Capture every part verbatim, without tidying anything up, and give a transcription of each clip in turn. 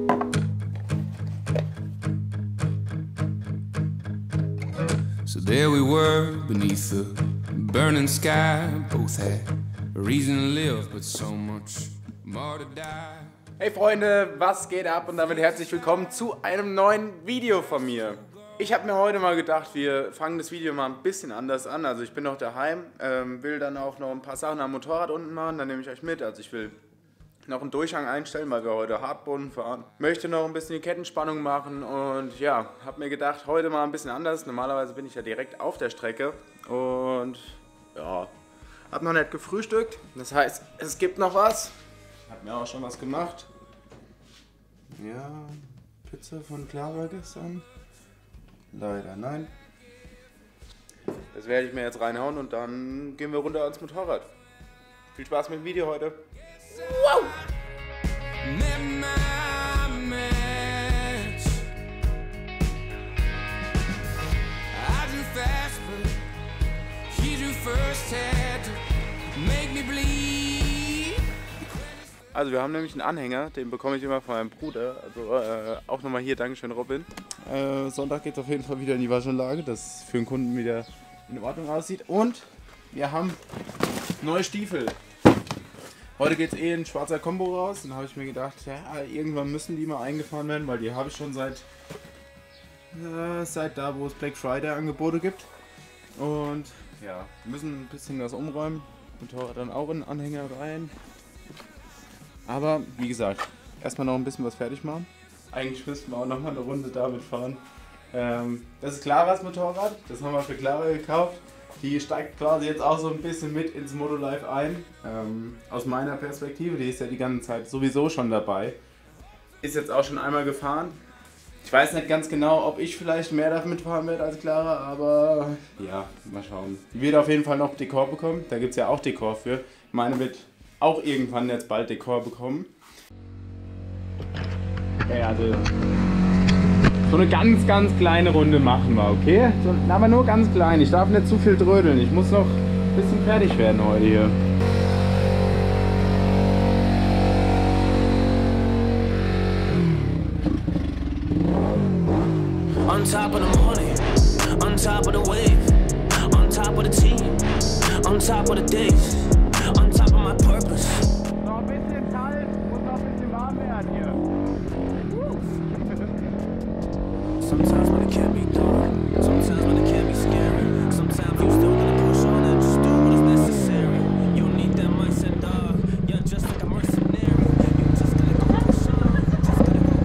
So there we were beneath the burning sky, both had a reason to live, but so much more to die. Hey Freunde, was geht ab und damit herzlich willkommen zu einem neuen Video von mir. Ich habe mir heute mal gedacht, wir fangen das Video mal ein bisschen anders an. Also ich bin noch daheim, ähm, will dann auch noch ein paar Sachen am Motorrad unten machen, dann nehme ich euch mit. Also ich will noch einen Durchhang einstellen, weil wir heute Hartboden fahren. Möchte noch ein bisschen die Kettenspannung machen und ja, habe mir gedacht, heute mal ein bisschen anders. Normalerweise bin ich ja direkt auf der Strecke und ja, habe noch nicht gefrühstückt. Das heißt, es gibt noch was. Ich habe mir auch schon was gemacht. Ja, Pizza von Clara gestern. Leider nein. Das werde ich mir jetzt reinhauen und dann gehen wir runter ans Motorrad. Viel Spaß mit dem Video heute. Wow! Also wir haben nämlich einen Anhänger, den bekomme ich immer von meinem Bruder. Also äh, auch nochmal hier, Dankeschön Robin. Äh, Sonntag geht es auf jeden Fall wieder in die Waschanlage, dass es für den Kunden wieder in Ordnung aussieht. Und wir haben neue Stiefel. Heute geht es eh in schwarzer Kombo raus. Dann habe ich mir gedacht, ja, irgendwann müssen die mal eingefahren werden, weil die habe ich schon seit, äh, seit da, wo es Black Friday Angebote gibt. Und ja, wir müssen ein bisschen was umräumen. Motorrad dann auch in den Anhänger rein. Aber wie gesagt, erstmal noch ein bisschen was fertig machen. Eigentlich müssten wir auch noch mal eine Runde damit fahren. Ähm, das ist Claras Motorrad, das haben wir für Clara gekauft. Die steigt quasi jetzt auch so ein bisschen mit ins Motolife ein. Ähm, aus meiner Perspektive, die ist ja die ganze Zeit sowieso schon dabei. Ist jetzt auch schon einmal gefahren. Ich weiß nicht ganz genau, ob ich vielleicht mehr damit fahren werde als Clara, aber ja, mal schauen. Die wird auf jeden Fall noch Dekor bekommen, da gibt es ja auch Dekor für. Meine wird auch irgendwann jetzt bald Dekor bekommen. Okay, also so eine ganz, ganz kleine Runde machen wir, okay? So, aber nur ganz klein, ich darf nicht zu viel trödeln, ich muss noch ein bisschen fertig werden heute hier. On top of the morning, on top of the wave, on top of the team, on top of the days, on top of my purpose. Noch ein bisschen kalt, muss noch ein bisschen warm werden hier. Sometimes when it can't be dark, sometimes when it can't be scary, sometimes you still gotta push on and just do what is necessary. You don't need that mindset, dog. You're just like a mercenary. You just gotta go push on, just gotta go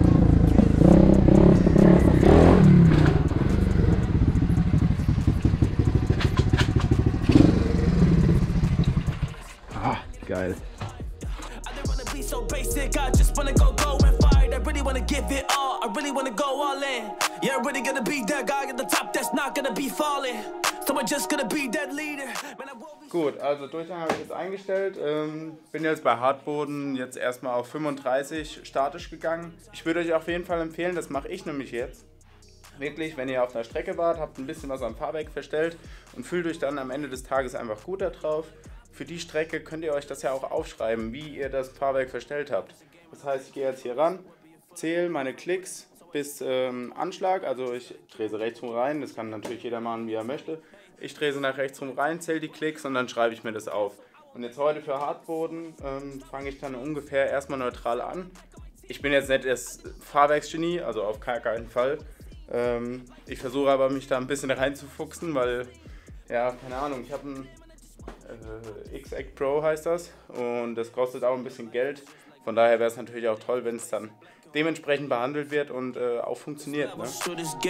go. Ah, geil. I don't wanna be so basic, I just wanna go go and fight. I really wanna give it all, I really wanna go all in. Yeah, I'm really gonna be that guy at the top that's not gonna be falling. So I'm just gonna be that leader. Gut, also Durchhang habe ich jetzt eingestellt. Ähm, bin jetzt bei Hartboden jetzt erstmal auf fünfunddreißig statisch gegangen. Ich würde euch auf jeden Fall empfehlen, das mache ich nämlich jetzt. Wirklich, wenn ihr auf einer Strecke wart, habt ein bisschen was am Fahrwerk verstellt und fühlt euch dann am Ende des Tages einfach gut da drauf. Für die Strecke könnt ihr euch das ja auch aufschreiben, wie ihr das Fahrwerk verstellt habt. Das heißt, ich gehe jetzt hier ran, zähle meine Klicks bis ähm, Anschlag, also ich drehe sie rechts rum rein, das kann natürlich jeder machen, wie er möchte. Ich drehe sie nach rechts rum rein, zähle die Klicks und dann schreibe ich mir das auf. Und jetzt heute für Hartboden ähm, fange ich dann ungefähr erstmal neutral an. Ich bin jetzt nicht das Fahrwerksgenie, also auf gar keinen Fall. Ähm, ich versuche aber mich da ein bisschen reinzufuchsen, weil, ja, keine Ahnung, ich habe ein äh, X-Act Pro heißt das und das kostet auch ein bisschen Geld. Von daher wäre es natürlich auch toll, wenn es dann dementsprechend behandelt wird und äh, auch funktioniert. Ne? Was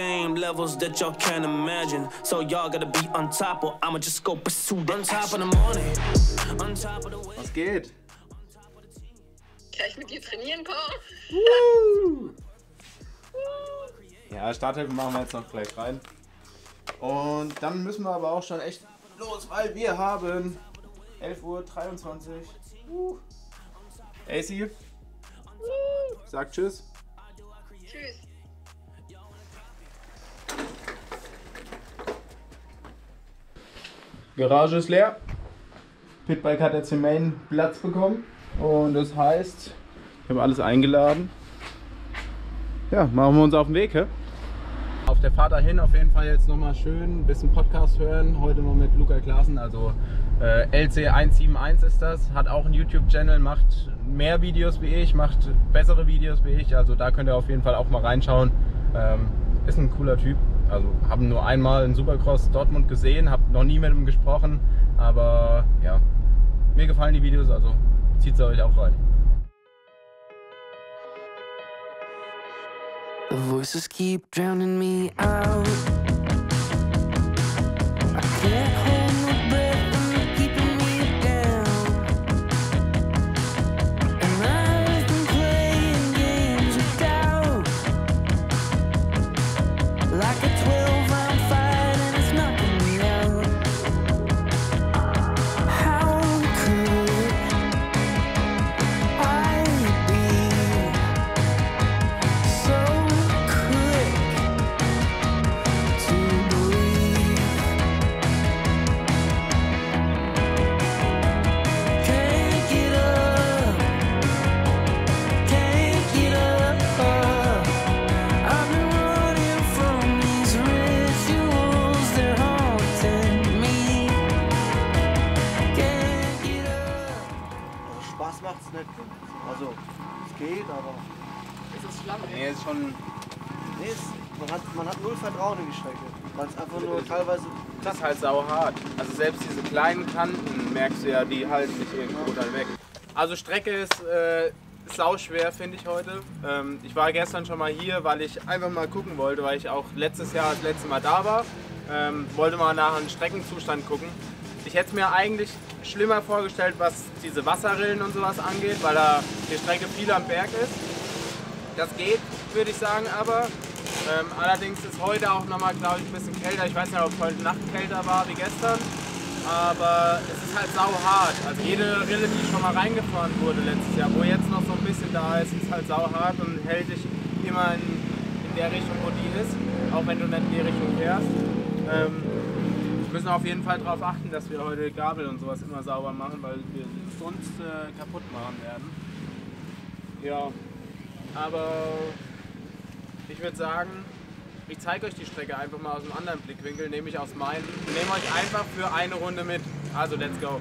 geht? Kann ich mit dir trainieren, Paul? Uh. Ja, Starthilfe machen wir jetzt noch gleich rein. Und dann müssen wir aber auch schon echt los, weil wir haben elf Uhr dreiundzwanzig. Uh. A C, sag tschüss. Tschüss. Garage ist leer. Pitbike hat jetzt den Main Platz bekommen. Und das heißt, ich habe alles eingeladen. ja, machen wir uns auf den Weg, hä? Auf der Fahrt dahin auf jeden Fall jetzt nochmal schön ein bisschen Podcast hören. Heute mal mit Luca Klaassen, also äh, L C eins sieben eins ist das. Hat auch einen YouTube-Channel, macht mehr Videos wie ich, macht bessere Videos wie ich. Also da könnt ihr auf jeden Fall auch mal reinschauen. Ähm, ist ein cooler Typ. Also haben nur einmal in Supercross Dortmund gesehen, habe noch nie mit ihm gesprochen. Aber ja, mir gefallen die Videos, also zieht sie euch auch rein. The voices keep drowning me out. I can't hold my breath and they're keeping me down. And I've been playing games of doubt, like a twelve round fight and it's knocking me out. How could I be so macht's nicht. Also, es geht, aber. Es ist schlammig. Nee, ist schon. Nee, es, man, hat, man hat null Vertrauen in die Strecke. Weil es einfach nur teilweise. Das ist halt sauhart. Also selbst diese kleinen Kanten merkst du ja, die halten nicht irgendwo dann weg. Also Strecke ist äh, sau schwer, finde ich heute. Ähm, ich war gestern schon mal hier, weil ich einfach mal gucken wollte, weil ich auch letztes Jahr das letzte Mal da war. Ähm, wollte mal nach einem Streckenzustand gucken. Ich hätte es mir eigentlich schlimmer vorgestellt, was diese Wasserrillen und sowas angeht, weil da die Strecke viel am Berg ist. Das geht, würde ich sagen, aber ähm, allerdings ist heute auch nochmal, glaube ich, ein bisschen kälter. Ich weiß nicht, ob es heute Nacht kälter war wie gestern, aber es ist halt sauhart. Also jede Rille, die schon mal reingefahren wurde letztes Jahr, wo jetzt noch so ein bisschen da ist, ist halt sauhart und hält dich immer in, in der Richtung, wo die ist, auch wenn du nicht in die Richtung fährst. Ähm, Wir müssen auf jeden Fall darauf achten, dass wir heute Gabel und sowas immer sauber machen, weil wir es sonst äh, kaputt machen werden. Ja, aber ich würde sagen, ich zeige euch die Strecke einfach mal aus einem anderen Blickwinkel, nämlich aus meinem. Ich nehme euch einfach für eine Runde mit. Also, let's go!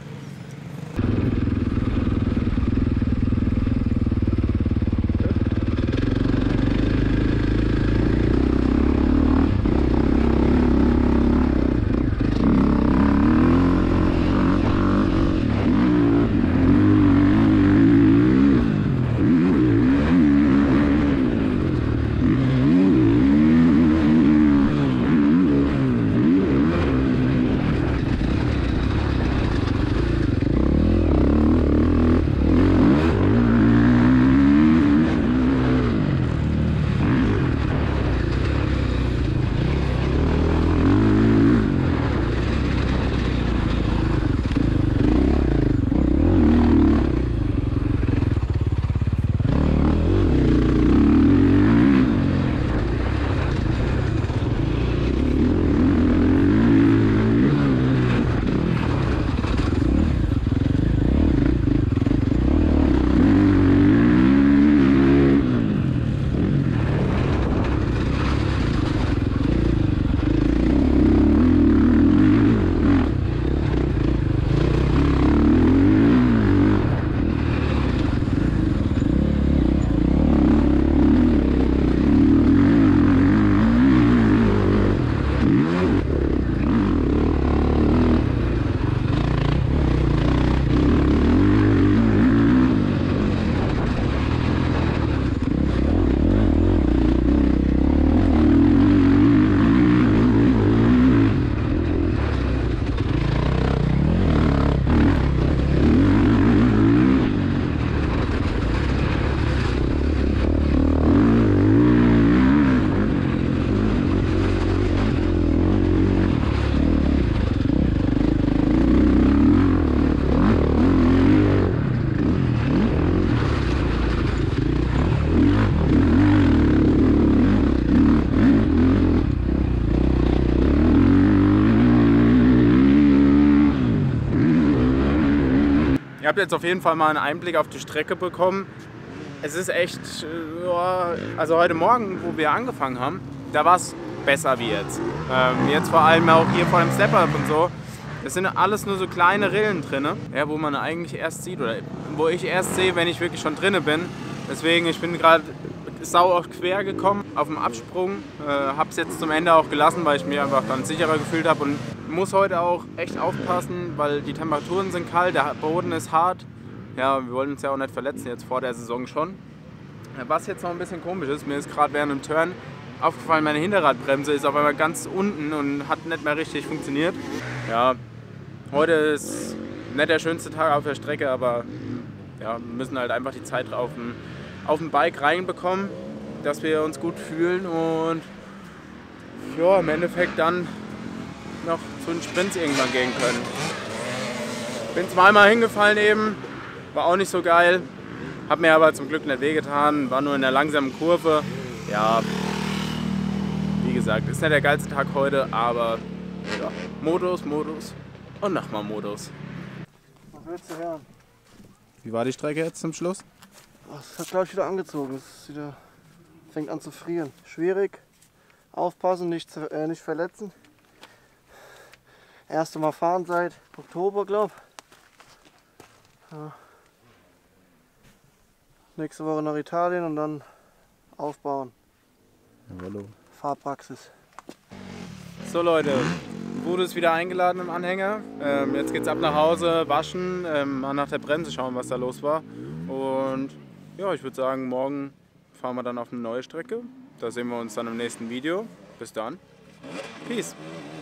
Ihr habt jetzt auf jeden Fall mal einen Einblick auf die Strecke bekommen. es ist echt, ja, also heute Morgen, wo wir angefangen haben, da war es besser wie jetzt. Ähm, jetzt vor allem auch hier vor dem Step-Up und so. Es sind alles nur so kleine Rillen drin, ja, wo man eigentlich erst sieht, oder wo ich erst sehe, wenn ich wirklich schon drinne bin. Deswegen, ich bin gerade sau auch quer gekommen auf dem Absprung. Äh, hab's jetzt zum Ende auch gelassen, weil ich mich einfach dann sicherer gefühlt habe und muss heute auch echt aufpassen, weil die Temperaturen sind kalt, der Boden ist hart. Ja, wir wollen uns ja auch nicht verletzen, jetzt vor der Saison schon. Was jetzt noch ein bisschen komisch ist, mir ist gerade während dem Turn aufgefallen, meine Hinterradbremse ist auf einmal ganz unten und hat nicht mehr richtig funktioniert. Ja, heute ist nicht der schönste Tag auf der Strecke, aber ja, wir müssen halt einfach die Zeit auf dem, auf dem Bike reinbekommen, dass wir uns gut fühlen und ja, im Endeffekt dann noch zu den Sprints irgendwann gehen können. Bin zweimal hingefallen eben, war auch nicht so geil, hab mir aber zum Glück nicht wehgetan, war nur in der langsamen Kurve. Ja, wie gesagt, ist nicht der geilste Tag heute, aber ja, Modus, Modus und nochmal Modus. Was willst du hören? Wie war die Strecke jetzt zum Schluss? Es hat glaube ich wieder angezogen. Es ist wieder, fängt an zu frieren. Schwierig. Aufpassen, nicht, zu- äh, nicht verletzen. Erste Mal fahren seit Oktober, glaube ich. Ja. Nächste Woche nach Italien und dann aufbauen. Hallo. Fahrpraxis. So Leute, Bude ist wieder eingeladen im Anhänger. Ähm, jetzt geht's ab nach Hause, waschen, ähm, mal nach der Bremse schauen, was da los war. Und ja, ich würde sagen, morgen fahren wir dann auf eine neue Strecke. Da sehen wir uns dann im nächsten Video. Bis dann. Peace.